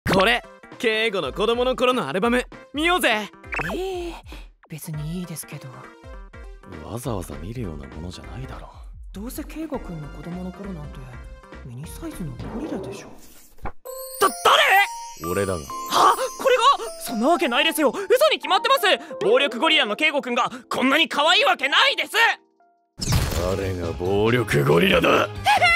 これ圭吾の子供の頃のアルバム見ようぜ。 別にいいですけど。 わざわざ見るようなものじゃないだろ。 どうせ圭吾くんの子供の頃なんてミニサイズのゴリラでしょ。 俺だが。 はこれがそんなわけないですよ。嘘に決まってます。暴力ゴリラの圭吾くんがこんなに可愛いわけないです。 誰が暴力ゴリラだ。